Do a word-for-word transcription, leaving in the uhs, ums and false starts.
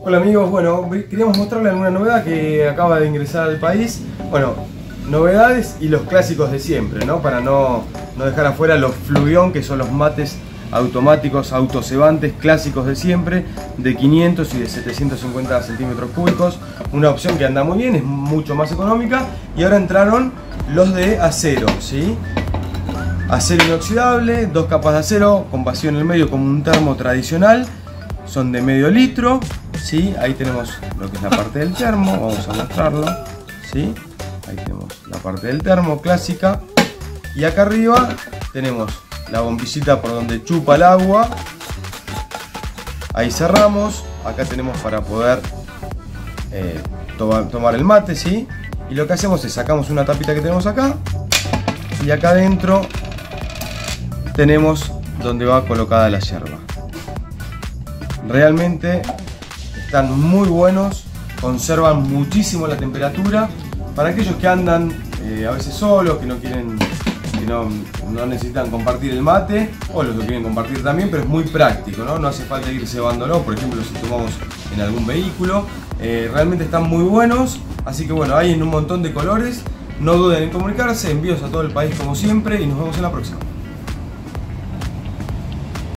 Hola amigos, bueno, queríamos mostrarles alguna novedad que acaba de ingresar al país. Bueno, novedades y los clásicos de siempre, ¿no? Para no, no dejar afuera los Fluvión, que son los mates automáticos, autocebantes, clásicos de siempre, de quinientos y de setecientos cincuenta centímetros cúbicos. Una opción que anda muy bien, es mucho más económica. Y ahora entraron los de acero, ¿sí? Acero inoxidable, dos capas de acero, con vacío en el medio como un termo tradicional. Son de medio litro, ¿sí? Ahí tenemos lo que es la parte del termo, vamos a mostrarlo, ¿sí? Ahí tenemos la parte del termo clásica. Y acá arriba tenemos la bombillita por donde chupa el agua. Ahí cerramos. Acá tenemos para poder eh, to tomar el mate, ¿sí? Y lo que hacemos es sacamos una tapita que tenemos acá. Y acá adentro tenemos donde va colocada la yerba. Realmente están muy buenos, conservan muchísimo la temperatura. Para aquellos que andan eh, a veces solos, que no quieren, que no, no necesitan compartir el mate, o los que quieren compartir también, pero es muy práctico, ¿no? No hace falta ir cebándolo, por ejemplo si tomamos en algún vehículo. Eh, realmente están muy buenos, así que bueno, hay en un montón de colores. No duden en comunicarse, envíos a todo el país como siempre y nos vemos en la próxima.